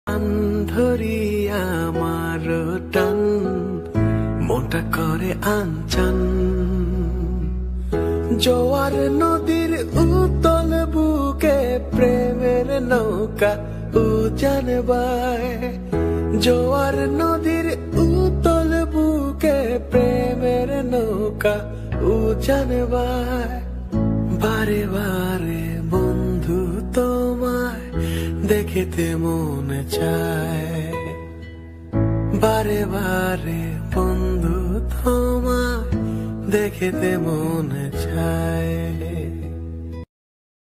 টান ধরি আমার টান মোটা করে আনচান জোয়ার নদীর উতল বুকে প্রেমের নৌকা উজান বায় জোয়ার নদীর উতল বুকে প্রেমের নৌকা উজান বায় বারে বারে বন্ধু তোমায় দেখিতে মনে চায় বারে বারে বন্ধু তোমায় দেখিতে মনে চায়।